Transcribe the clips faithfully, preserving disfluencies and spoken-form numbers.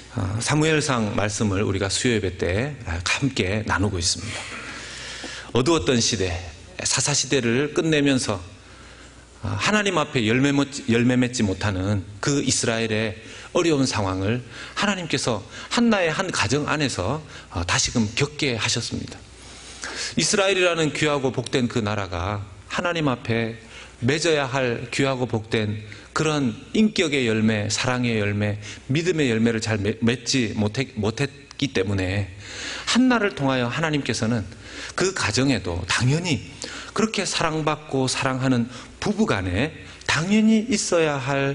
사무엘상 말씀을 우리가 수요예배 때 함께 나누고 있습니다. 어두웠던 시대, 사사시대를 끝내면서 하나님 앞에 열매, 열매 맺지 못하는 그 이스라엘의 어려운 상황을 하나님께서 한나의 한 가정 안에서 다시금 겪게 하셨습니다. 이스라엘이라는 귀하고 복된 그 나라가 하나님 앞에 맺어야 할 귀하고 복된 그런 인격의 열매, 사랑의 열매, 믿음의 열매를 잘 맺지 못했기 때문에 한나를 통하여 하나님께서는 그 가정에도 당연히 그렇게 사랑받고 사랑하는 부부간에 당연히 있어야 할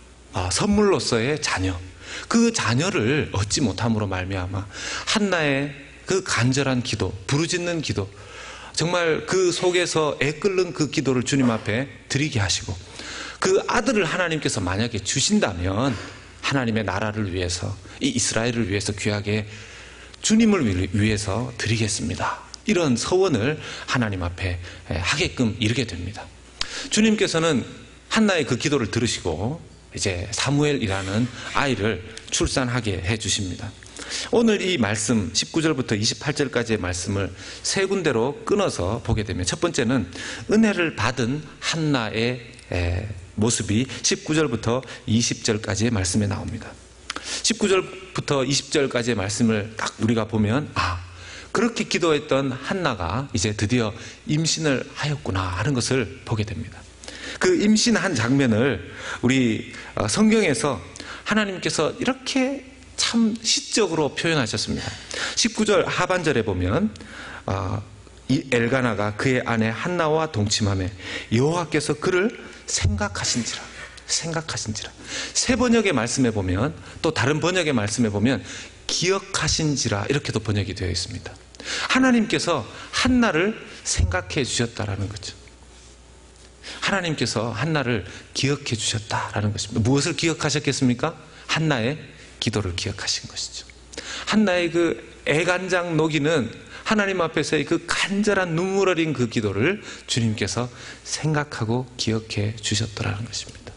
선물로서의 자녀, 그 자녀를 얻지 못함으로 말미암아 한나의 그 간절한 기도, 부르짖는 기도, 정말 그 속에서 애끓는 그 기도를 주님 앞에 드리게 하시고, 그 아들을 하나님께서 만약에 주신다면 하나님의 나라를 위해서, 이 이스라엘을 위해서 귀하게 주님을 위해서 드리겠습니다, 이런 서원을 하나님 앞에 하게끔 이르게 됩니다. 주님께서는 한나의 그 기도를 들으시고 이제 사무엘이라는 아이를 출산하게 해주십니다. 오늘 이 말씀 십구 절부터 이십팔 절까지의 말씀을 세 군데로 끊어서 보게 되면, 첫 번째는 은혜를 받은 한나의 모습이 십구 절부터 이십 절까지의 말씀에 나옵니다. 십구 절부터 이십 절까지의 말씀을 딱 우리가 보면, 아, 그렇게 기도했던 한나가 이제 드디어 임신을 하였구나 하는 것을 보게 됩니다. 그 임신한 장면을 우리 성경에서 하나님께서 이렇게 참 시적으로 표현하셨습니다. 십구 절 하반절에 보면 이 엘가나가 그의 아내 한나와 동침하며 여호와께서 그를 생각하신지라, 생각하신지라. 새 번역의 말씀에 보면, 또 다른 번역의 말씀에 보면 기억하신지라 이렇게도 번역이 되어 있습니다. 하나님께서 한나를 생각해 주셨다라는 거죠. 하나님께서 한나를 기억해 주셨다라는 것입니다. 무엇을 기억하셨겠습니까? 한나의 기도를 기억하신 것이죠. 한나의 그 애간장 녹이는 하나님 앞에서의 그 간절한 눈물 어린 그 기도를 주님께서 생각하고 기억해 주셨더라는 것입니다.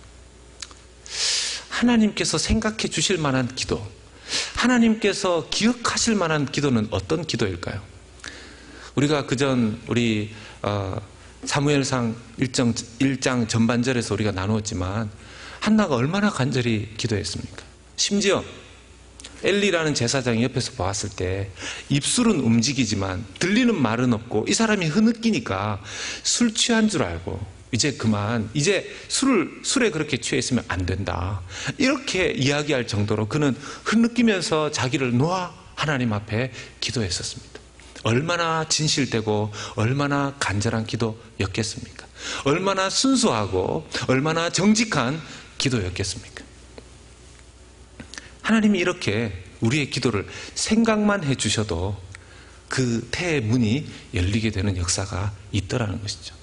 하나님께서 생각해 주실 만한 기도, 하나님께서 기억하실 만한 기도는 어떤 기도일까요? 우리가 그전 우리 어, 사무엘상 일 장 전반절에서 우리가 나누었지만 한나가 얼마나 간절히 기도했습니까? 심지어 엘리라는 제사장이 옆에서 보았을 때 입술은 움직이지만 들리는 말은 없고, 이 사람이 흐느끼니까 술 취한 줄 알고 이제 그만, 이제 술을, 술에 그렇게 취해 있으면 안 된다, 이렇게 이야기할 정도로 그는 흐느끼면서 자기를 놓아 하나님 앞에 기도했었습니다. 얼마나 진실되고 얼마나 간절한 기도였겠습니까? 얼마나 순수하고 얼마나 정직한 기도였겠습니까? 하나님이 이렇게 우리의 기도를 생각만 해주셔도 그 태의 문이 열리게 되는 역사가 있더라는 것이죠.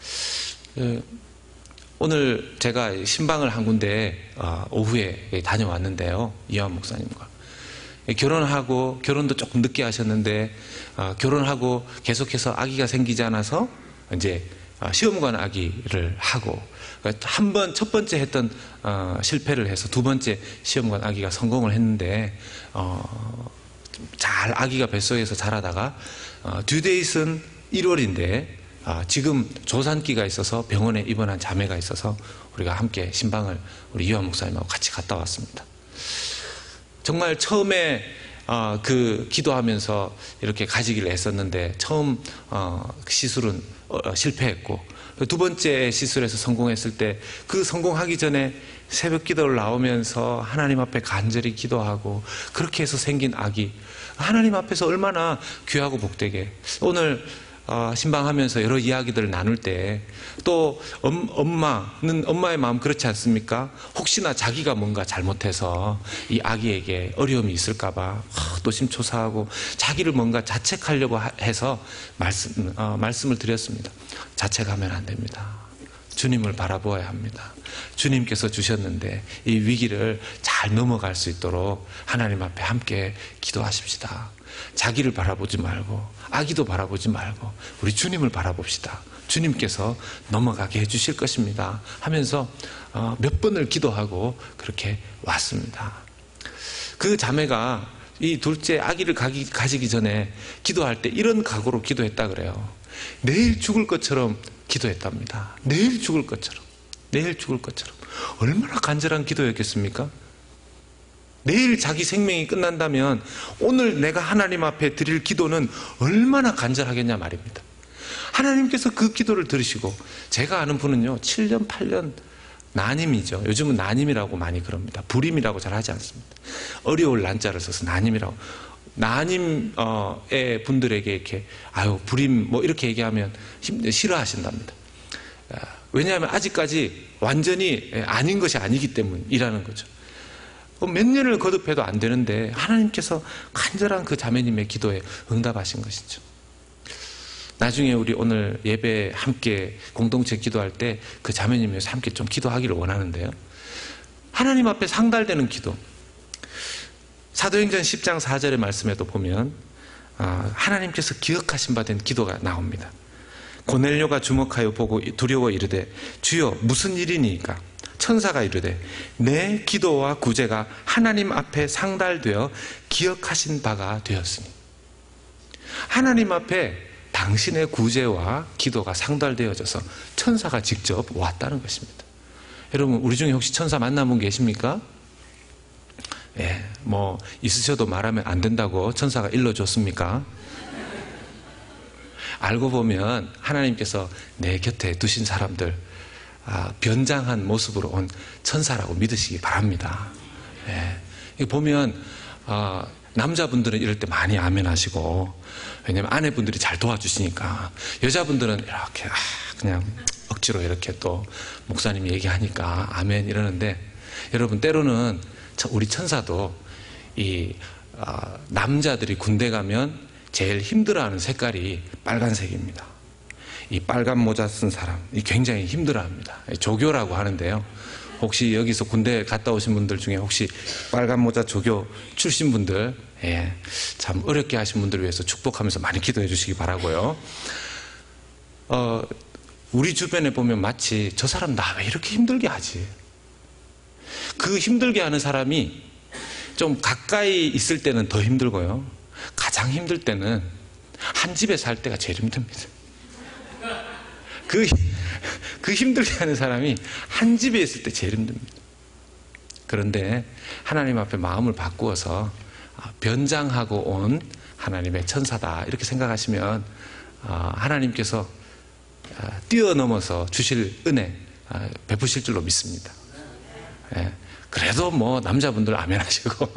오늘 제가 신방을 한 군데 오후에 다녀왔는데요, 이완 목사님과 결혼하고, 결혼도 조금 늦게 하셨는데 결혼하고 계속해서 아기가 생기지 않아서 이제 시험관 아기를 하고, 한 번 첫 번째 했던 어, 실패를 해서 두 번째 시험관 아기가 성공을 했는데, 어, 잘 아기가 뱃속에서 자라다가 어, 듀데이트는 일월인데 어, 지금 조산기가 있어서 병원에 입원한 자매가 있어서 우리가 함께 신방을 우리 이완 목사님하고 같이 갔다 왔습니다. 정말 처음에 어, 그 기도하면서 이렇게 가지기를 애썼는데 처음 어, 시술은 어, 실패했고, 두 번째 시술에서 성공했을 때 그 성공하기 전에 새벽 기도를 나오면서 하나님 앞에 간절히 기도하고, 그렇게 해서 생긴 아기, 하나님 앞에서 얼마나 귀하고 복되게. 오늘 어, 신방하면서 여러 이야기들을 나눌 때 또 엄마는, 엄마의 마음 그렇지 않습니까? 혹시나 자기가 뭔가 잘못해서 이 아기에게 어려움이 있을까봐 노심초사하고 자기를 뭔가 자책하려고 해서 말씀, 어, 말씀을 드렸습니다. 자책하면 안 됩니다. 주님을 바라보아야 합니다. 주님께서 주셨는데 이 위기를 잘 넘어갈 수 있도록 하나님 앞에 함께 기도하십시다. 자기를 바라보지 말고 아기도 바라보지 말고 우리 주님을 바라봅시다. 주님께서 넘어가게 해주실 것입니다 하면서 몇 번을 기도하고 그렇게 왔습니다. 그 자매가 이 둘째 아기를 가기, 가지기 전에 기도할 때 이런 각오로 기도했다 그래요. 내일 죽을 것처럼 기도했답니다. 내일 죽을 것처럼. 내일 죽을 것처럼. 얼마나 간절한 기도였겠습니까? 내일 자기 생명이 끝난다면 오늘 내가 하나님 앞에 드릴 기도는 얼마나 간절하겠냐 말입니다. 하나님께서 그 기도를 들으시고, 제가 아는 분은요 칠 년 팔 년 난임이죠. 요즘은 난임이라고 많이 그럽니다. 불임이라고 잘 하지 않습니다. 어려울 난자를 써서 난임이라고. 난임의 분들에게 이렇게 아유 불임 뭐 이렇게 얘기하면 힘, 싫어하신답니다. 왜냐하면 아직까지 완전히 아닌 것이 아니기 때문이라는 거죠. 몇 년을 거듭해도 안 되는데 하나님께서 간절한 그 자매님의 기도에 응답하신 것이죠. 나중에 우리 오늘 예배 함께 공동체 기도할 때 그 자매님에서 함께 좀 기도하기를 원하는데요. 하나님 앞에 상달되는 기도. 사도행전 십 장 사 절의 말씀에도 보면 하나님께서 기억하신 바 된 기도가 나옵니다. 고넬료가 주목하여 보고 두려워 이르되 주여 무슨 일이니까? 천사가 이르되 내 기도와 구제가 하나님 앞에 상달되어 기억하신 바가 되었으니. 하나님 앞에 당신의 구제와 기도가 상달되어져서 천사가 직접 왔다는 것입니다. 여러분, 우리 중에 혹시 천사 만나본 계십니까? 예, 뭐 있으셔도 말하면 안 된다고 천사가 일러줬습니까? 알고 보면 하나님께서 내 곁에 두신 사람들 아, 변장한 모습으로 온 천사라고 믿으시기 바랍니다. 예, 보면 아, 남자분들은 이럴 때 많이 아멘 하시고, 왜냐면 아내분들이 잘 도와주시니까. 여자분들은 이렇게 아, 그냥 억지로 이렇게 또 목사님이 얘기하니까 아멘 이러는데, 여러분 때로는 우리 천사도 이 어, 남자들이 군대 가면 제일 힘들어하는 색깔이 빨간색입니다. 이 빨간 모자 쓴 사람, 이 굉장히 힘들어합니다. 조교라고 하는데요. 혹시 여기서 군대 갔다 오신 분들 중에 혹시 빨간 모자 조교 출신 분들, 예, 참 어렵게 하신 분들을 위해서 축복하면서 많이 기도해 주시기 바라고요. 어, 우리 주변에 보면 마치 저 사람 나 왜 이렇게 힘들게 하지? 그 힘들게 하는 사람이 좀 가까이 있을 때는 더 힘들고요. 가장 힘들 때는 한 집에 살 때가 제일 힘듭니다. 그, 그 힘들게 하는 사람이 한 집에 있을 때 제일 힘듭니다. 그런데 하나님 앞에 마음을 바꾸어서 변장하고 온 하나님의 천사다 이렇게 생각하시면 하나님께서 뛰어넘어서 주실 은혜 베푸실 줄로 믿습니다. 그래도 뭐 남자분들 아멘 하시고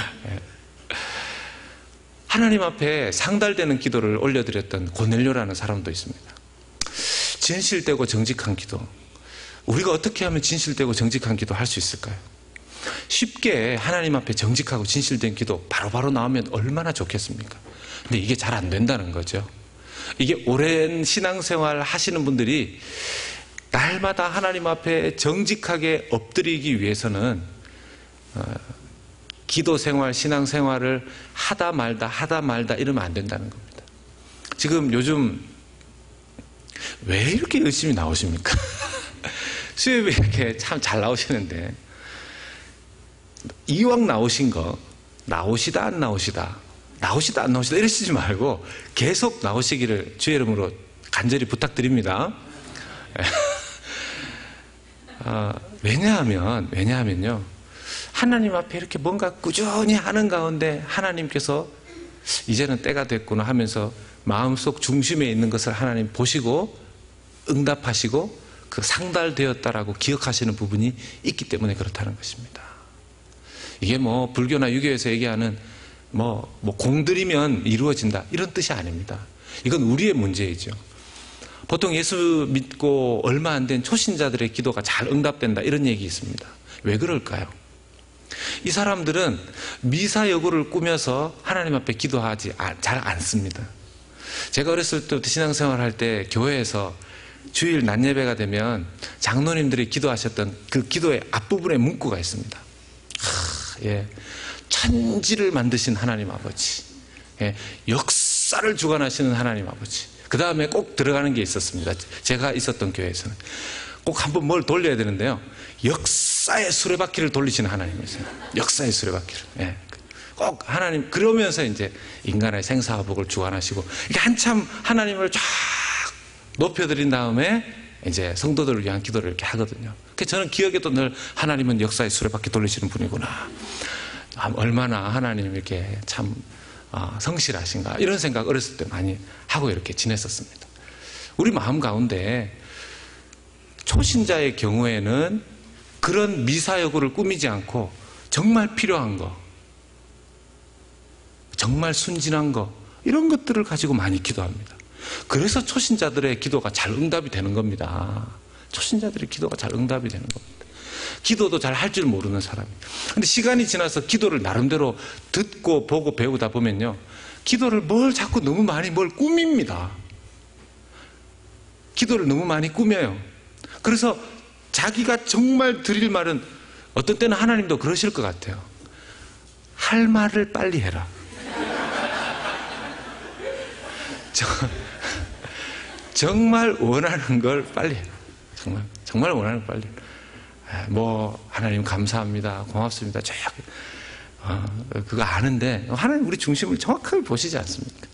하나님 앞에 상달되는 기도를 올려드렸던 고넬료라는 사람도 있습니다. 진실되고 정직한 기도. 우리가 어떻게 하면 진실되고 정직한 기도 할 수 있을까요? 쉽게 하나님 앞에 정직하고 진실된 기도 바로바로 나오면 얼마나 좋겠습니까? 근데 이게 잘 안 된다는 거죠. 이게 오랜 신앙생활 하시는 분들이 날마다 하나님 앞에 정직하게 엎드리기 위해서는 어, 기도생활, 신앙생활을 하다 말다 하다 말다 이러면 안 된다는 겁니다. 지금 요즘 왜 이렇게 열심히 나오십니까? 수요일에 이렇게 참 잘 나오시는데 이왕 나오신 거 나오시다 안 나오시다 나오시다 안 나오시다 이러시지 말고 계속 나오시기를 주의 이름으로 간절히 부탁드립니다. 어, 왜냐하면 왜냐하면요 하나님 앞에 이렇게 뭔가 꾸준히 하는 가운데 하나님께서 이제는 때가 됐구나 하면서 마음속 중심에 있는 것을 하나님 보시고 응답하시고 그 상달되었다라고 기억하시는 부분이 있기 때문에 그렇다는 것입니다. 이게 뭐 불교나 유교에서 얘기하는 뭐, 뭐 공들이면 이루어진다 이런 뜻이 아닙니다. 이건 우리의 문제이죠. 보통 예수 믿고 얼마 안 된 초신자들의 기도가 잘 응답된다 이런 얘기 있습니다. 왜 그럴까요? 이 사람들은 미사여구를 꾸며서 하나님 앞에 기도하지 잘 않습니다. 제가 어렸을 때부터 신앙생활 할 때 교회에서 주일 낮 예배가 되면 장로님들이 기도하셨던 그 기도의 앞부분에 문구가 있습니다. 하, 예. 천지를 만드신 하나님 아버지, 예. 역사를 주관하시는 하나님 아버지. 그 다음에 꼭 들어가는 게 있었습니다. 제가 있었던 교회에서는 꼭 한번 뭘 돌려야 되는데요. 역사의 수레바퀴를 돌리시는 하나님이세요. 역사의 수레바퀴를. 예. 꼭 하나님, 그러면서 이제 인간의 생사화복을 주관하시고, 이게 한참 하나님을 쫙 높여드린 다음에 이제 성도들을 위한 기도를 이렇게 하거든요. 그래서 저는 기억에도 늘 하나님은 역사의 수레바퀴 돌리시는 분이구나. 얼마나 하나님 이렇게 참 성실하신가. 이런 생각 어렸을 때 많이 하고 이렇게 지냈었습니다. 우리 마음 가운데 초신자의 경우에는 그런 미사여구를 꾸미지 않고 정말 필요한 거, 정말 순진한 거, 이런 것들을 가지고 많이 기도합니다. 그래서 초신자들의 기도가 잘 응답이 되는 겁니다. 초신자들의 기도가 잘 응답이 되는 겁니다. 기도도 잘 할 줄 모르는 사람이. 근데 시간이 지나서 기도를 나름대로 듣고 보고 배우다 보면요, 기도를 뭘 자꾸 너무 많이 뭘 꾸밉니다. 기도를 너무 많이 꾸며요. 그래서 자기가 정말 드릴 말은, 어떤 때는 하나님도 그러실 것 같아요. 할 말을 빨리 해라. 저, 정말 원하는 걸 빨리 해라. 정말, 정말 원하는 걸 빨리 해라. 뭐 하나님 감사합니다, 고맙습니다, 쫙 어, 그거 아는데 하나님 우리 중심을 정확하게 보시지 않습니까?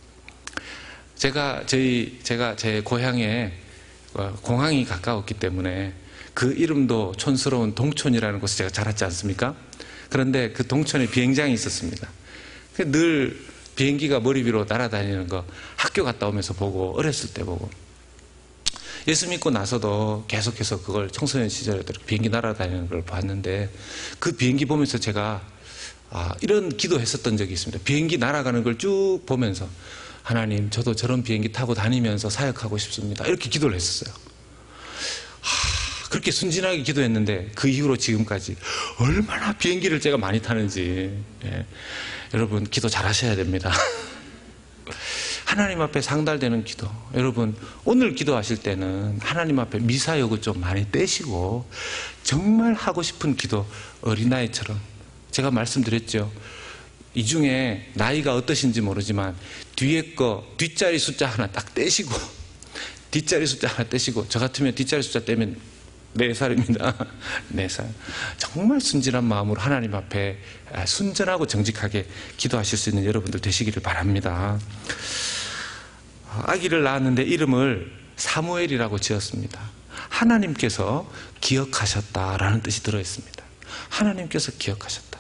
제가 저희 제가 제 고향에 공항이 가까웠기 때문에 그 이름도 촌스러운 동촌이라는 곳에 제가 자랐지 않습니까? 그런데 그 동촌에 비행장이 있었습니다. 늘 비행기가 머리 위로 날아다니는 거 학교 갔다 오면서 보고, 어렸을 때 보고, 예수 믿고 나서도 계속해서 그걸 청소년 시절에 비행기 날아다니는 걸 봤는데, 그 비행기 보면서 제가 아, 이런 기도했었던 적이 있습니다. 비행기 날아가는 걸 쭉 보면서, 하나님 저도 저런 비행기 타고 다니면서 사역하고 싶습니다, 이렇게 기도를 했었어요. 하, 그렇게 순진하게 기도했는데 그 이후로 지금까지 얼마나 비행기를 제가 많이 타는지. 예. 여러분 기도 잘 하셔야 됩니다. 하나님 앞에 상달되는 기도. 여러분 오늘 기도하실 때는 하나님 앞에 미사여구 좀 많이 떼시고 정말 하고 싶은 기도, 어린아이처럼. 제가 말씀드렸죠, 이 중에 나이가 어떠신지 모르지만 뒤에 거 뒷자리 숫자 하나 딱 떼시고, 뒷자리 숫자 하나 떼시고, 저 같으면 뒷자리 숫자 떼면 네 살입니다. 네 살. 정말 순진한 마음으로 하나님 앞에 순전하고 정직하게 기도하실 수 있는 여러분들 되시기를 바랍니다. 아기를 낳았는데 이름을 사무엘이라고 지었습니다. 하나님께서 기억하셨다라는 뜻이 들어있습니다. 하나님께서 기억하셨다.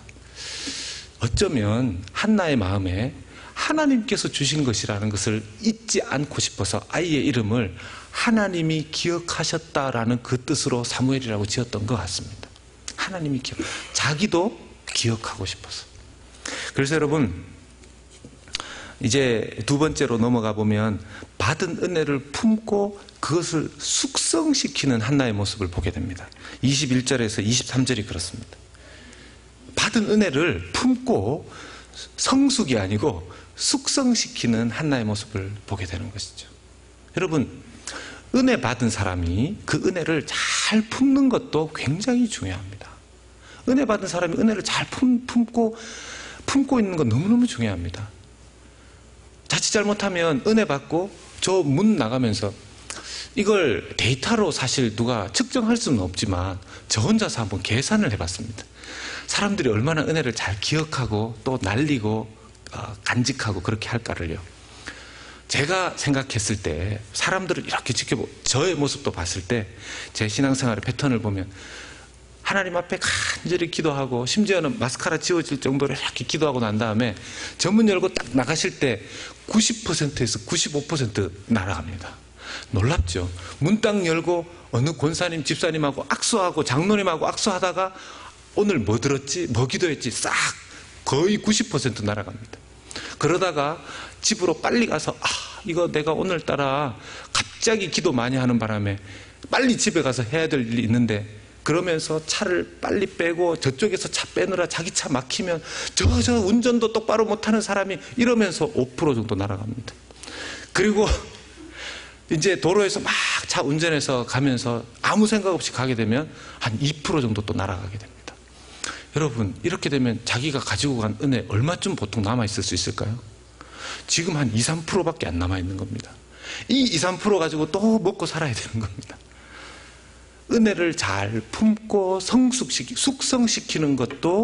어쩌면 한나의 마음에 하나님께서 주신 것이라는 것을 잊지 않고 싶어서 아이의 이름을 하나님이 기억하셨다라는 그 뜻으로 사무엘이라고 지었던 것 같습니다. 하나님이 기억, 자기도 기억하고 싶어서. 그래서 여러분 이제 두 번째로 넘어가 보면 받은 은혜를 품고 그것을 숙성시키는 한나의 모습을 보게 됩니다. 이십일 절에서 이십삼 절이 그렇습니다. 받은 은혜를 품고 성숙이 아니고 숙성시키는 한나의 모습을 보게 되는 것이죠. 여러분 은혜 받은 사람이 그 은혜를 잘 품는 것도 굉장히 중요합니다. 은혜 받은 사람이 은혜를 잘 품, 품고 품고 있는 건 너무너무 중요합니다. 자칫 잘못하면 은혜 받고 저 문 나가면서, 이걸 데이터로 사실 누가 측정할 수는 없지만 저 혼자서 한번 계산을 해봤습니다. 사람들이 얼마나 은혜를 잘 기억하고 또 날리고 어, 간직하고 그렇게 할까를요. 제가 생각했을 때 사람들을 이렇게 지켜보고 저의 모습도 봤을 때 제 신앙생활의 패턴을 보면 하나님 앞에 간절히 기도하고 심지어는 마스카라 지워질 정도로 이렇게 기도하고 난 다음에 전문 열고 딱 나가실 때 구십 퍼센트에서 구십오 퍼센트 날아갑니다. 놀랍죠? 문 딱 열고 어느 권사님 집사님하고 악수하고 장로님하고 악수하다가 오늘 뭐 들었지? 뭐 기도했지? 싹 거의 구십 퍼센트 날아갑니다. 그러다가 집으로 빨리 가서 아 이거 내가 오늘따라 갑자기 기도 많이 하는 바람에 빨리 집에 가서 해야 될 일이 있는데, 그러면서 차를 빨리 빼고 저쪽에서 차 빼느라 자기 차 막히면 저 저 운전도 똑바로 못하는 사람이 이러면서 오 퍼센트 정도 날아갑니다. 그리고 이제 도로에서 막 차 운전해서 가면서 아무 생각 없이 가게 되면 한 이 퍼센트 정도 또 날아가게 됩니다. 여러분 이렇게 되면 자기가 가지고 간 은혜 얼마쯤 보통 남아있을 수 있을까요? 지금 한 이, 삼 퍼센트밖에 안 남아있는 겁니다. 이 이, 삼 퍼센트 가지고 또 먹고 살아야 되는 겁니다. 은혜를 잘 품고 성숙시키, 숙성시키는 것도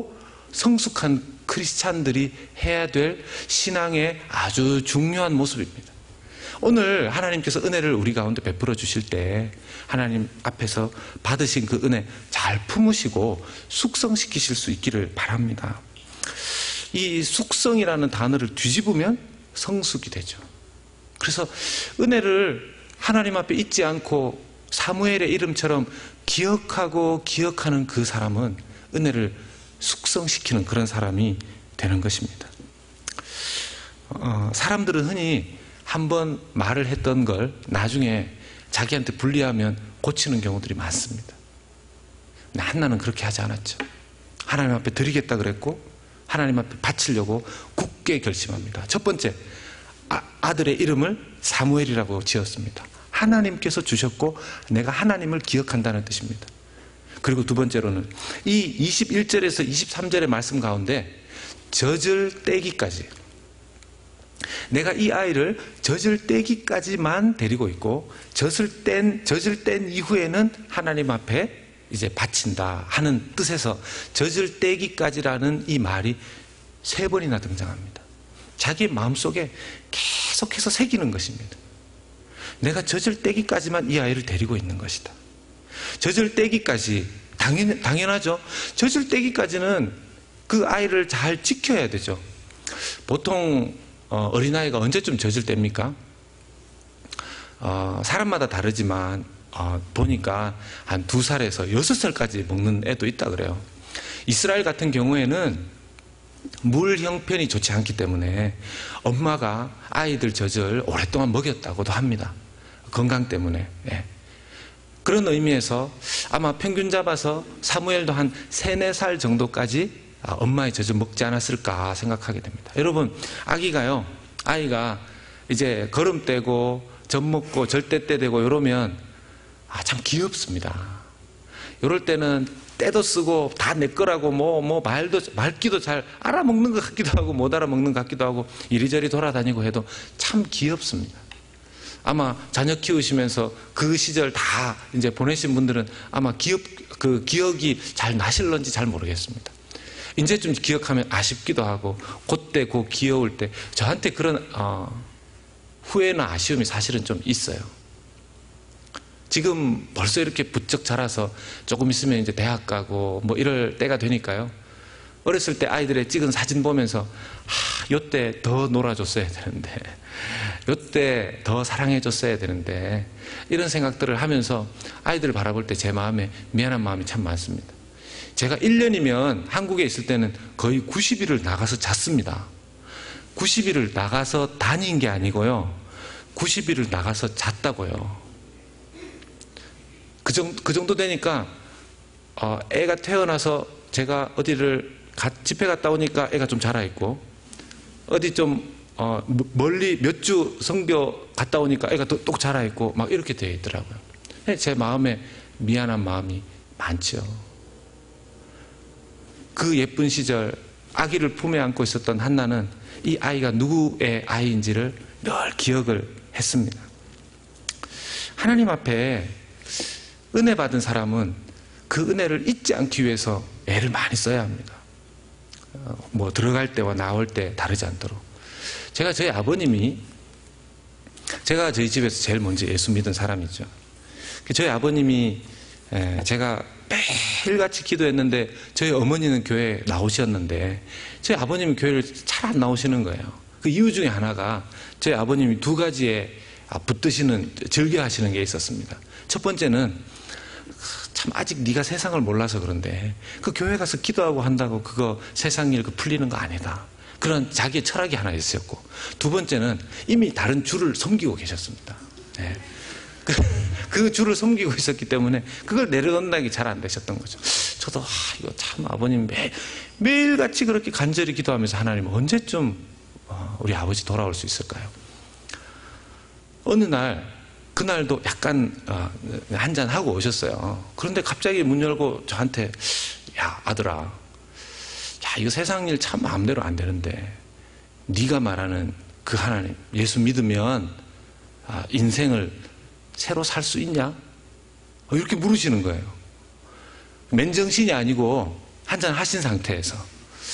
성숙한 크리스찬들이 해야 될 신앙의 아주 중요한 모습입니다. 오늘 하나님께서 은혜를 우리 가운데 베풀어 주실 때 하나님 앞에서 받으신 그 은혜 잘 품으시고 숙성시키실 수 있기를 바랍니다. 이 숙성이라는 단어를 뒤집으면 성숙이 되죠. 그래서 은혜를 하나님 앞에 잊지 않고 사무엘의 이름처럼 기억하고 기억하는 그 사람은 은혜를 숙성시키는 그런 사람이 되는 것입니다. 어, 사람들은 흔히 한번 말을 했던 걸 나중에 자기한테 불리하면 고치는 경우들이 많습니다. 근데 한나는 그렇게 하지 않았죠. 하나님 앞에 드리겠다 그랬고 하나님 앞에 바치려고 굳게 결심합니다. 첫 번째, 아, 아들의 이름을 사무엘이라고 지었습니다. 하나님께서 주셨고 내가 하나님을 기억한다는 뜻입니다. 그리고 두 번째로는 이 이십일 절에서 이십삼 절의 말씀 가운데 젖을 떼기까지, 내가 이 아이를 젖을 떼기까지만 데리고 있고 젖을 뗀, 젖을 뗀 이후에는 하나님 앞에 이제 바친다 하는 뜻에서 젖을 떼기까지라는 이 말이 세 번이나 등장합니다. 자기 마음속에 계속해서 새기는 것입니다. 내가 젖을 떼기까지만 이 아이를 데리고 있는 것이다. 젖을 떼기까지, 당연, 당연하죠. 젖을 떼기까지는 그 아이를 잘 지켜야 되죠. 보통 어, 어린아이가 언제쯤 젖을 뗍니까? 어, 사람마다 다르지만 어, 보니까 한 두 살에서 여섯 살까지 먹는 애도 있다 그래요. 이스라엘 같은 경우에는 물 형편이 좋지 않기 때문에 엄마가 아이들 젖을 오랫동안 먹였다고도 합니다. 건강 때문에. 예. 그런 의미에서 아마 평균 잡아서 사무엘도 한 세네 살 정도까지 엄마의 젖을 먹지 않았을까 생각하게 됩니다. 여러분, 아기가요, 아이가 이제 걸음 떼고 젖 먹고 절대 때 되고 이러면 아, 참 귀엽습니다. 이럴 때는 때도 쓰고 다 내 거라고 뭐, 뭐 말도, 말귀도 잘 알아먹는 것 같기도 하고 못 알아먹는 것 같기도 하고 이리저리 돌아다니고 해도 참 귀엽습니다. 아마 자녀 키우시면서 그 시절 다 이제 보내신 분들은 아마 기억, 그 기억이 잘 나실런지 잘 모르겠습니다. 이제좀 기억하면 아쉽기도 하고 그때 그 귀여울 때 저한테 그런 어, 후회나 아쉬움이 사실은 좀 있어요. 지금 벌써 이렇게 부쩍 자라서 조금 있으면 이제 대학 가고 뭐 이럴 때가 되니까요. 어렸을 때 아이들의 찍은 사진 보면서 하, 요때 더 놀아줬어야 되는데 요때 더 사랑해줬어야 되는데 이런 생각들을 하면서 아이들을 바라볼 때 제 마음에 미안한 마음이 참 많습니다. 제가 일 년이면 한국에 있을 때는 거의 구십 일을 나가서 잤습니다. 구십 일을 나가서 다닌 게 아니고요. 구십 일을 나가서 잤다고요. 그 정도, 그 정도 되니까 어, 애가 태어나서 제가 어디를 가, 집회 갔다 오니까 애가 좀 자라있고 어디 좀 어, 멀리 몇 주 성교 갔다 오니까 애가 또, 또 자라있고 막 이렇게 되어 있더라고요. 제 마음에 미안한 마음이 많죠. 그 예쁜 시절 아기를 품에 안고 있었던 한나는 이 아이가 누구의 아이인지를 늘 기억을 했습니다. 하나님 앞에 은혜 받은 사람은 그 은혜를 잊지 않기 위해서 애를 많이 써야 합니다. 뭐 들어갈 때와 나올 때 다르지 않도록. 제가 저희 아버님이, 제가 저희 집에서 제일 먼저 예수 믿은 사람이죠. 저희 아버님이 제가 매일같이 기도했는데 저희 어머니는 교회에 나오셨는데 저희 아버님은 교회를 잘 안 나오시는 거예요. 그 이유 중에 하나가 저희 아버님이 두 가지에 붙드시는, 즐겨하시는 게 있었습니다. 첫 번째는 참 아직 네가 세상을 몰라서 그런데 그 교회 가서 기도하고 한다고 그거 세상 일 그 풀리는 거 아니다. 그런 자기의 철학이 하나 있었고, 두 번째는 이미 다른 주를 섬기고 계셨습니다. 네. 그, 그 주를 섬기고 있었기 때문에 그걸 내려놓는 게 잘 안 되셨던 거죠. 저도 아, 이거 참 아버님 매, 매일같이 그렇게 간절히 기도하면서 하나님 언제쯤 우리 아버지 돌아올 수 있을까요? 어느 날, 그날도 약간 어, 한잔 하고 오셨어요. 그런데 갑자기 문 열고 저한테 야 아들아, 야 이거 세상 일 참 마음대로 안 되는데 네가 말하는 그 하나님 예수 믿으면 아, 인생을 새로 살 수 있냐? 이렇게 물으시는 거예요. 맨정신이 아니고 한잔 하신 상태에서.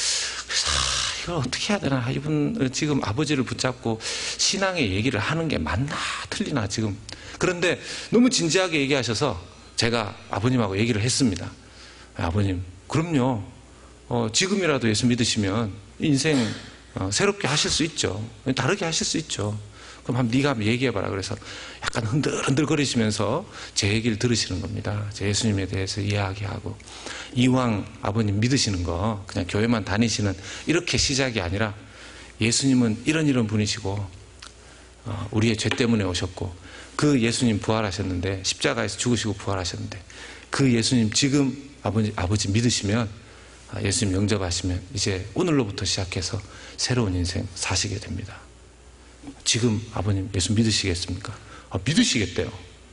이걸 어떻게 해야 되나? 이분 지금 아버지를 붙잡고 신앙의 얘기를 하는 게 맞나 틀리나 지금. 그런데 너무 진지하게 얘기하셔서 제가 아버님하고 얘기를 했습니다. 아버님, 그럼요. 어, 지금이라도 예수 믿으시면 인생 어, 새롭게 하실 수 있죠. 다르게 하실 수 있죠. 그럼 한번 네가 한번 얘기해봐라. 그래서 약간 흔들흔들거리시면서 제 얘기를 들으시는 겁니다. 제 예수님에 대해서 이야기하고, 이왕 아버님 믿으시는 거 그냥 교회만 다니시는 이렇게 시작이 아니라, 예수님은 이런 이런 분이시고 어, 우리의 죄 때문에 오셨고, 그 예수님 부활하셨는데, 십자가에서 죽으시고 부활하셨는데, 그 예수님 지금 아버지, 아버지 믿으시면, 예수님 영접하시면 이제 오늘로부터 시작해서 새로운 인생 사시게 됩니다. 지금 아버님 예수 믿으시겠습니까? 아, 믿으시겠대요.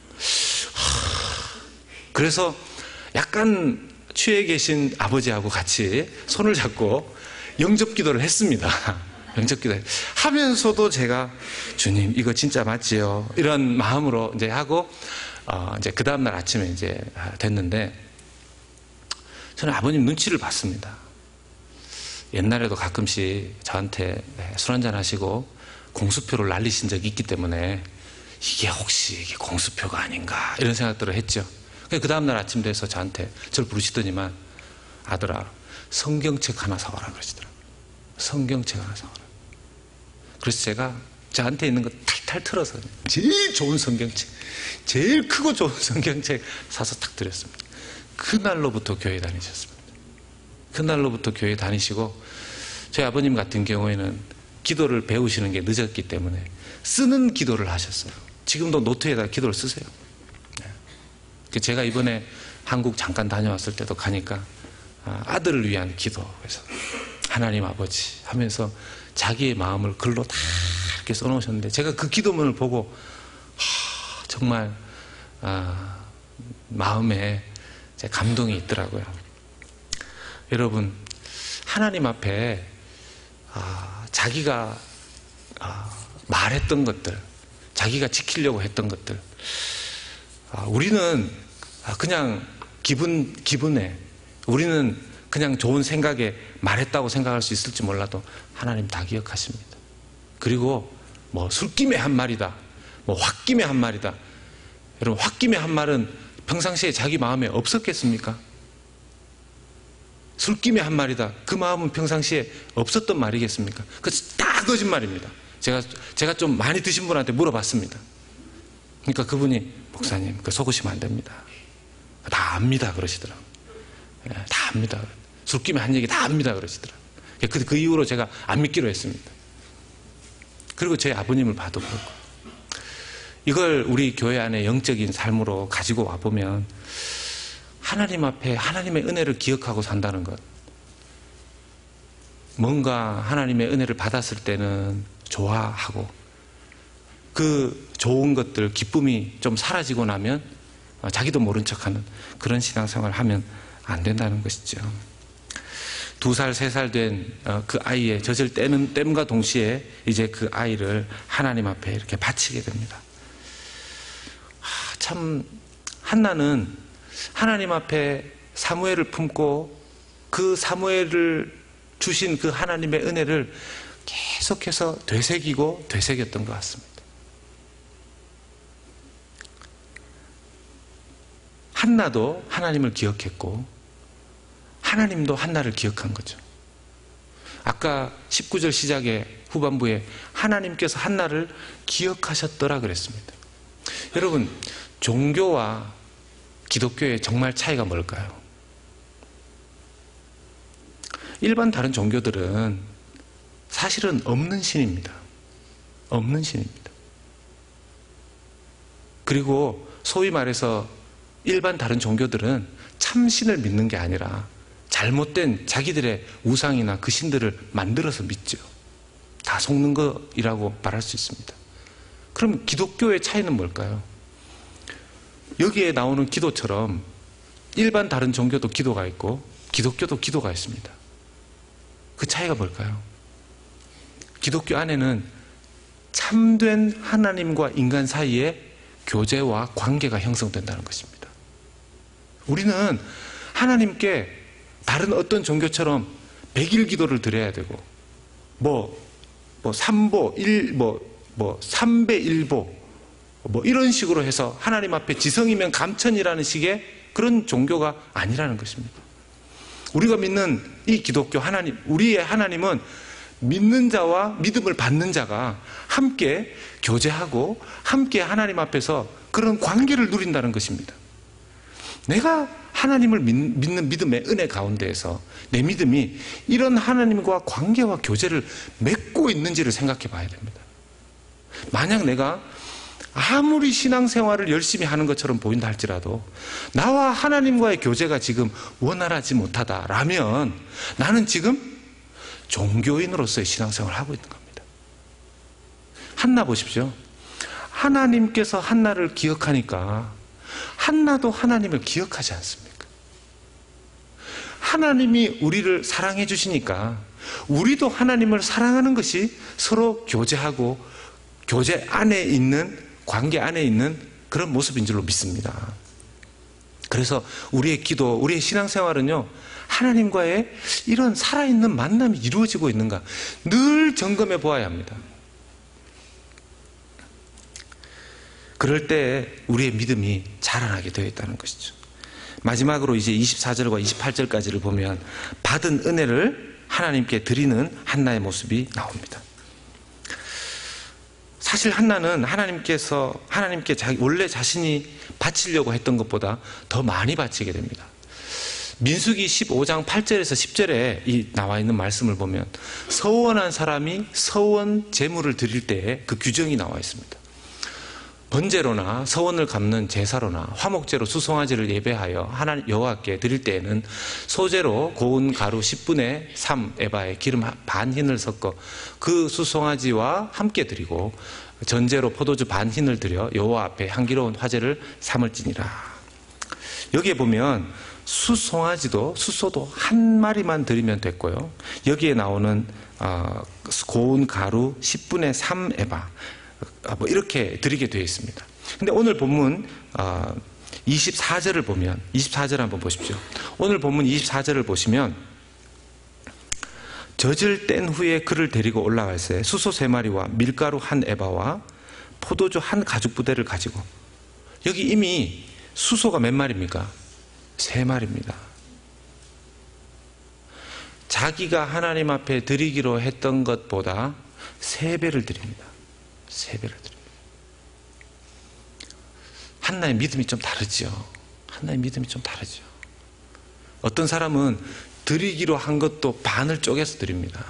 하, 그래서 약간 취해 계신 아버지하고 같이 손을 잡고 영접 기도를 했습니다. 영접 기도 하면서도 제가 주님 이거 진짜 맞지요? 이런 마음으로 이제 하고 어, 이제 그 다음날 아침에 이제 됐는데, 저는 아버님 눈치를 봤습니다. 옛날에도 가끔씩 저한테 술 한잔 하시고 공수표를 날리신 적이 있기 때문에 이게 혹시 이게 공수표가 아닌가 이런 생각들을 했죠. 그 다음날 아침 돼서 저한테 저를 부르시더니만, 아들아 성경책 하나 사와라 그러시더라고요. 성경책 하나 사와라. 그래서 제가 저한테 있는 거 탈탈 틀어서 제일 좋은 성경책, 제일 크고 좋은 성경책 사서 탁 드렸습니다. 그날로부터 교회 다니셨습니다. 그날로부터 교회 다니시고, 저희 아버님 같은 경우에는 기도를 배우시는 게 늦었기 때문에 쓰는 기도를 하셨어요. 지금도 노트에다 기도를 쓰세요. 제가 이번에 한국 잠깐 다녀왔을 때도 가니까 아들을 위한 기도, 그래서 하나님 아버지 하면서 자기의 마음을 글로 다 이렇게 써놓으셨는데, 제가 그 기도문을 보고 하, 정말 아, 마음에 감동이 있더라고요. 여러분, 하나님 앞에 아, 자기가 아, 말했던 것들, 자기가 지키려고 했던 것들, 아, 우리는 그냥 기분, 기분에, 우리는 그냥 좋은 생각에 말했다고 생각할 수 있을지 몰라도 하나님 다 기억하십니다. 그리고 뭐 술김에 한 말이다, 뭐 홧김에 한 말이다. 여러분, 홧김에 한 말은 평상시에 자기 마음에 없었겠습니까? 술김에 한 말이다, 그 마음은 평상시에 없었던 말이겠습니까? 그래서 다 거짓말입니다. 제가, 제가 좀 많이 드신 분한테 물어봤습니다. 그러니까 그분이, 목사님 그 속으시면 안 됩니다, 다 압니다 그러시더라고요. 다 압니다, 술김에 한 얘기 다 압니다 그러시더라고요. 그, 그 이후로 제가 안 믿기로 했습니다. 그리고 저희 아버님을 봐도 그렇고, 이걸 우리 교회 안에 영적인 삶으로 가지고 와보면, 하나님 앞에 하나님의 은혜를 기억하고 산다는 것, 뭔가 하나님의 은혜를 받았을 때는 좋아하고, 그 좋은 것들, 기쁨이 좀 사라지고 나면 자기도 모른 척하는 그런 신앙생활을 하면 안 된다는 것이죠. 두 살, 세 살 된 그 아이의 젖을 떼는 땜과 동시에 이제 그 아이를 하나님 앞에 이렇게 바치게 됩니다. 참, 한나는 하나님 앞에 사무엘을 품고 그 사무엘을 주신 그 하나님의 은혜를 계속해서 되새기고 되새겼던 것 같습니다. 한나도 하나님을 기억했고, 하나님도 한나를 기억한 거죠. 아까 십구 절 시작에 후반부에 하나님께서 한나를 기억하셨더라 그랬습니다. 여러분, 종교와 기독교의 정말 차이가 뭘까요? 일반 다른 종교들은 사실은 없는 신입니다. 없는 신입니다. 그리고 소위 말해서 일반 다른 종교들은 참신을 믿는 게 아니라 잘못된 자기들의 우상이나 그 신들을 만들어서 믿죠. 다 속는 거이라고 말할 수 있습니다. 그럼 기독교의 차이는 뭘까요? 여기에 나오는 기도처럼 일반 다른 종교도 기도가 있고 기독교도 기도가 있습니다. 그 차이가 뭘까요? 기독교 안에는 참된 하나님과 인간 사이에 교제와 관계가 형성된다는 것입니다. 우리는 하나님께 다른 어떤 종교처럼 백일 기도를 드려야 되고 뭐, 뭐, 삼보, 일, 뭐, 뭐, 삼배 일보, 뭐, 이런 식으로 해서 하나님 앞에 지성이면 감천이라는 식의 그런 종교가 아니라는 것입니다. 우리가 믿는 이 기독교 하나님, 우리의 하나님은 믿는 자와 믿음을 받는 자가 함께 교제하고 함께 하나님 앞에서 그런 관계를 누린다는 것입니다. 내가 하나님을 믿는 믿음의 은혜 가운데에서 내 믿음이 이런 하나님과 관계와 교제를 맺고 있는지를 생각해 봐야 됩니다. 만약 내가 아무리 신앙생활을 열심히 하는 것처럼 보인다 할지라도 나와 하나님과의 교제가 지금 원활하지 못하다라면 나는 지금 종교인으로서의 신앙생활을 하고 있는 겁니다. 한나 보십시오. 하나님께서 한나를 기억하니까 한나도 하나님을 기억하지 않습니까? 하나님이 우리를 사랑해 주시니까 우리도 하나님을 사랑하는 것이 서로 교제하고 교제 안에 있는, 관계 안에 있는 그런 모습인 줄로 믿습니다. 그래서 우리의 기도, 우리의 신앙생활은요, 하나님과의 이런 살아있는 만남이 이루어지고 있는가 늘 점검해 보아야 합니다. 그럴 때 우리의 믿음이 자라나게 되어 있다는 것이죠. 마지막으로 이제 이십사 절과 이십팔 절까지를 보면 받은 은혜를 하나님께 드리는 한나의 모습이 나옵니다. 사실 한나는 하나님께서 하나님께 자기 원래 자신이 바치려고 했던 것보다 더 많이 바치게 됩니다. 민수기 십오 장 팔 절에서 십 절에 이 나와 있는 말씀을 보면 서원한 사람이 서원 제물을 드릴 때에 그 규정이 나와 있습니다. 번제로나 서원을 갚는 제사로나 화목제로 수송아지를 예배하여 하나님 여호와께 드릴 때에는 소제로 고운 가루 십분의 삼 에바에 기름 반 흰을 섞어 그 수송아지와 함께 드리고 전제로 포도주 반 흰을 드려 여호와 앞에 향기로운 화제를 삼을지니라. 여기에 보면 수송아지도 수소도 한 마리만 드리면 됐고요. 여기에 나오는 고운 가루 십분의 삼 에바 뭐 이렇게 드리게 되어 있습니다. 근데 오늘 본문 이십사 절을 보면 이십사 절 한번 보십시오. 오늘 본문 이십사 절을 보시면 젖을 뗀 후에 그를 데리고 올라갈새 수소 세 마리와 밀가루 한 에바와 포도주 한 가죽 부대를 가지고, 여기 이미 수소가 몇 마리입니까? 세 마리입니다. 자기가 하나님 앞에 드리기로 했던 것보다 세 배를 드립니다. 세 배를 드립니다. 한나의 믿음이 좀 다르죠. 한나의 믿음이 좀 다르죠. 어떤 사람은 드리기로 한 것도 반을 쪼개서 드립니다.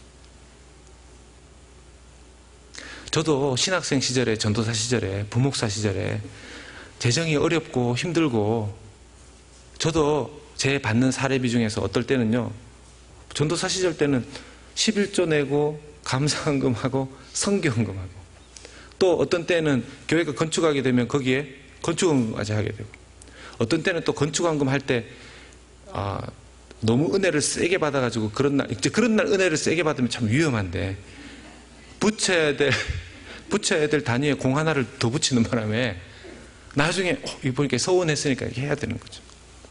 저도 신학생 시절에, 전도사 시절에, 부목사 시절에 재정이 어렵고 힘들고, 저도 제 받는 사례비 중에서 어떨 때는요, 전도사 시절 때는 십일조 내고 감사헌금하고 성교헌금하고, 또 어떤 때는 교회가 건축하게 되면 거기에 건축헌금까지 하게 되고, 어떤 때는 또 건축헌금 할 때 아, 너무 은혜를 세게 받아가지고 그런 날, 이제 그런 날 은혜를 세게 받으면 참 위험한데 붙여야 될 붙여야 될 단위에 공 하나를 더 붙이는 바람에 나중에 어, 이거 보니까 서운했으니까 이렇게 해야 되는 거죠.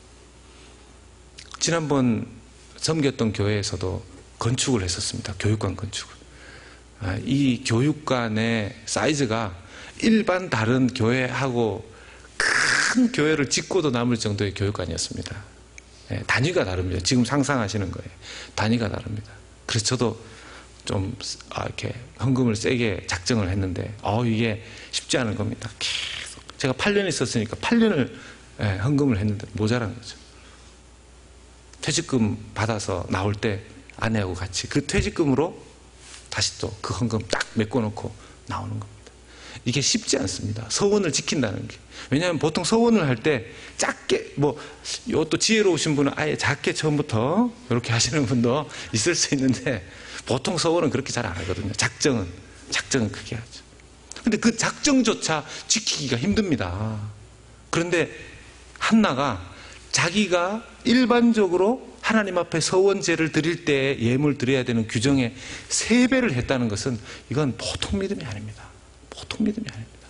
지난번 섬겼던 교회에서도 건축을 했었습니다. 교육관 건축을. 이 교육관의 사이즈가 일반 다른 교회하고 큰 교회를 짓고도 남을 정도의 교육관이었습니다. 단위가 다릅니다. 지금 상상하시는 거예요. 단위가 다릅니다. 그래서 저도 좀 이렇게 헌금을 세게 작정을 했는데 어 이게 쉽지 않은 겁니다. 계속 제가 팔 년 있었으니까 팔 년을 헌금을 했는데 모자란 거죠. 퇴직금 받아서 나올 때 아내하고 같이 그 퇴직금으로 다시 또 그 헌금 딱 메꿔놓고 나오는 겁니다. 이게 쉽지 않습니다. 서원을 지킨다는 게. 왜냐하면 보통 서원을 할 때 작게, 뭐, 또 지혜로우신 분은 아예 작게 처음부터 이렇게 하시는 분도 있을 수 있는데, 보통 서원은 그렇게 잘 안 하거든요. 작정은. 작정은 크게 하죠. 근데 그 작정조차 지키기가 힘듭니다. 그런데 한나가 자기가 일반적으로 하나님 앞에 서원제를 드릴 때 예물 드려야 되는 규정에 세 배를 했다는 것은 이건 보통 믿음이 아닙니다. 보통 믿음이 아닙니다.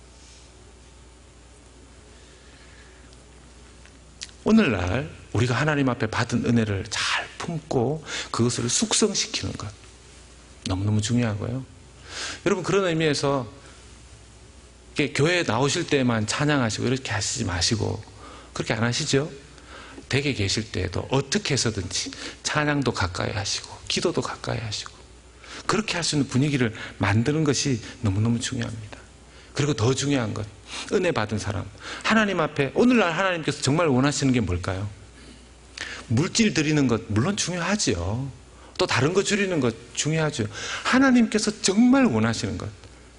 오늘날 우리가 하나님 앞에 받은 은혜를 잘 품고 그것을 숙성시키는 것, 너무너무 중요하고요. 여러분, 그런 의미에서 교회에 나오실 때만 찬양하시고 이렇게 하시지 마시고, 그렇게 안 하시죠? 댁에 계실 때에도 어떻게 해서든지 찬양도 가까이 하시고 기도도 가까이 하시고, 그렇게 할 수 있는 분위기를 만드는 것이 너무너무 중요합니다. 그리고 더 중요한 것, 은혜 받은 사람, 하나님 앞에 오늘날 하나님께서 정말 원하시는 게 뭘까요? 물질 드리는 것 물론 중요하지요. 또 다른 거 줄이는 것 중요하죠. 하나님께서 정말 원하시는 것,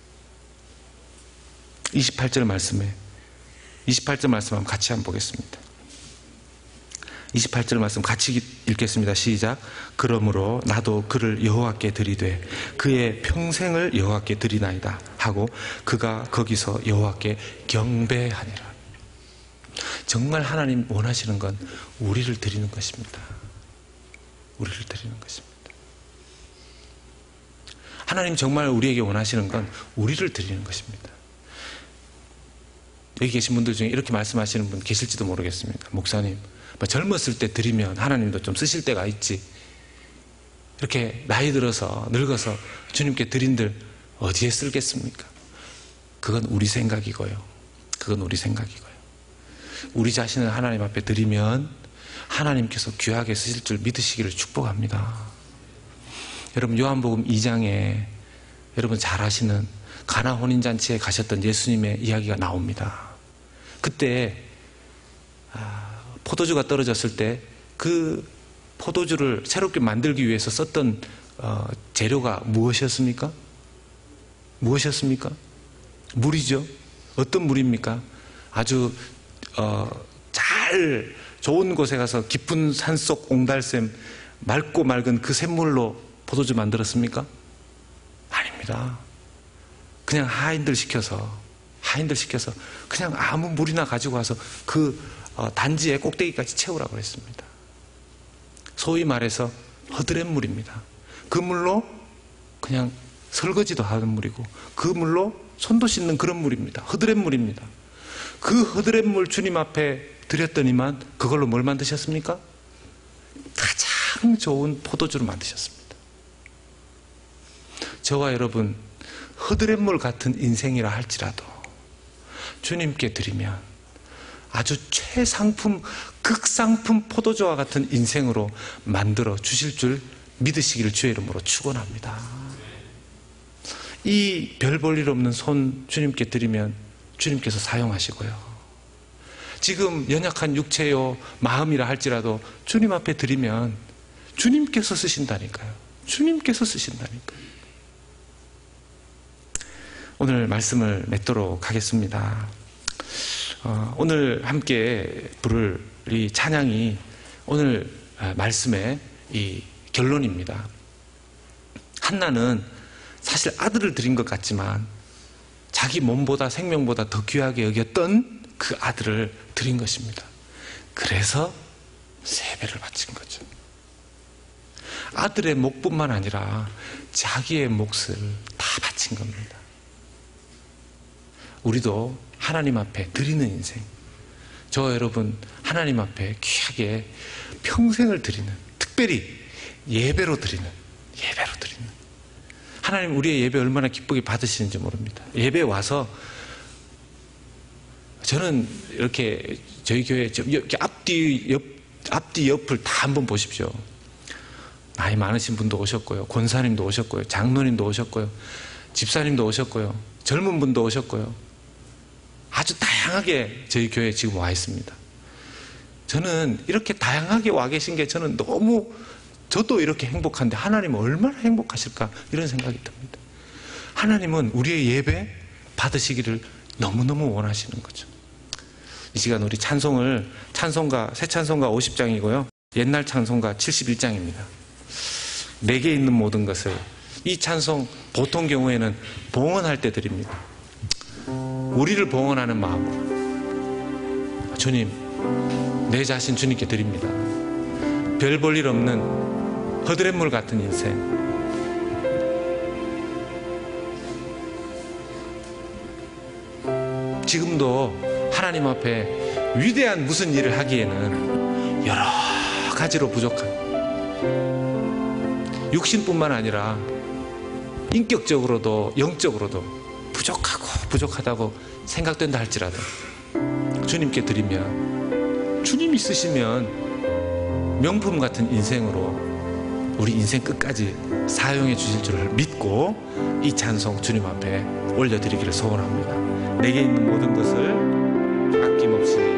이십팔 절 말씀에 이십팔 절 말씀 한번 같이 한번 보겠습니다. 이십팔 절 말씀 같이 읽겠습니다. 시작. 그러므로 나도 그를 여호와께 드리되 그의 평생을 여호와께 드리나이다 하고 그가 거기서 여호와께 경배하니라. 정말 하나님 원하시는 건 우리를 드리는 것입니다. 우리를 드리는 것입니다. 하나님 정말 우리에게 원하시는 건 우리를 드리는 것입니다. 여기 계신 분들 중에 이렇게 말씀하시는 분 계실지도 모르겠습니다. 목사님, 뭐 젊었을 때 드리면 하나님도 좀 쓰실 때가 있지, 이렇게 나이 들어서 늙어서 주님께 드린들 어디에 쓰겠습니까? 그건 우리 생각이고요. 그건 우리 생각이고요. 우리 자신을 하나님 앞에 드리면 하나님께서 귀하게 쓰실 줄 믿으시기를 축복합니다. 여러분, 요한복음 이 장에 여러분 잘 아시는 가나 혼인잔치에 가셨던 예수님의 이야기가 나옵니다. 그때 포도주가 떨어졌을 때 그 포도주를 새롭게 만들기 위해서 썼던 재료가 무엇이었습니까? 무엇이었습니까? 물이죠. 어떤 물입니까? 아주 어, 잘 좋은 곳에 가서 깊은 산속 옹달샘 맑고 맑은 그 샘물로 포도주 만들었습니까? 아닙니다. 그냥 하인들 시켜서 하인들 시켜서 그냥 아무 물이나 가지고 와서 그 어, 단지의 꼭대기까지 채우라고 그랬습니다. 소위 말해서 허드렛물입니다. 그 물로 그냥 설거지도 하는 물이고 그 물로 손도 씻는 그런 물입니다. 허드렛물입니다. 그 허드렛물 주님 앞에 드렸더니만 그걸로 뭘 만드셨습니까? 가장 좋은 포도주를 만드셨습니다. 저와 여러분, 허드렛물 같은 인생이라 할지라도 주님께 드리면 아주 최상품, 극상품 포도주와 같은 인생으로 만들어 주실 줄 믿으시기를 주의 이름으로 축원합니다. 이 별 볼 일 없는 손 주님께 드리면 주님께서 사용하시고요. 지금 연약한 육체요 마음이라 할지라도 주님 앞에 드리면 주님께서 쓰신다니까요. 주님께서 쓰신다니까요. 오늘 말씀을 맺도록 하겠습니다. 어, 오늘 함께 부를 이 찬양이 오늘 말씀의 이 결론입니다. 한나는 사실 아들을 드린 것 같지만 자기 몸보다 생명보다 더 귀하게 여겼던 그 아들을 드린 것입니다. 그래서 세 배를 바친 거죠. 아들의 목뿐만 아니라 자기의 몫을 다 바친 겁니다. 우리도 하나님 앞에 드리는 인생, 저 여러분 하나님 앞에 귀하게 평생을 드리는, 특별히 예배로 드리는, 예배로 드리는, 하나님 우리의 예배 얼마나 기쁘게 받으시는지 모릅니다. 예배 와서 저는 이렇게 저희 교회 이렇게 앞뒤 옆 앞뒤 옆을 다 한번 보십시오. 나이 많으신 분도 오셨고요, 권사님도 오셨고요, 장로님도 오셨고요, 집사님도 오셨고요, 젊은 분도 오셨고요. 아주 다양하게 저희 교회에 지금 와 있습니다. 저는 이렇게 다양하게 와 계신 게 저는 너무, 저도 이렇게 행복한데 하나님은 얼마나 행복하실까 이런 생각이 듭니다. 하나님은 우리의 예배 받으시기를 너무너무 원하시는 거죠. 이 시간 우리 찬송을, 찬송가, 새 찬송가 오십 장이고요 옛날 찬송가 칠십일 장입니다. 내게 있는 모든 것을, 이 찬송 보통 경우에는 봉헌할 때 드립니다. 우리를 봉헌하는 마음으로 주님, 내 자신 주님께 드립니다. 별 볼 일 없는 허드렛물 같은 인생, 지금도 하나님 앞에 위대한 무슨 일을 하기에는 여러 가지로 부족한, 육신뿐만 아니라 인격적으로도 영적으로도 부족하고 부족하다고 생각된다 할지라도 주님께 드리면 주님이 쓰시면 명품 같은 인생으로 우리 인생 끝까지 사용해 주실 줄을 믿고 이 찬송 주님 앞에 올려드리기를 소원합니다. 내게 있는 모든 것을 아낌없이